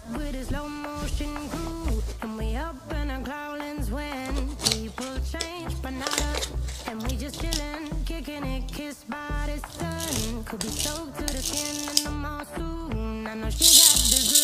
with a slow motion crew, and we up in our growlings when people change, but not us. And we just chillin', kicking it, kissed by the sun. Could be soaked to the skin in the mall soon. I know she got the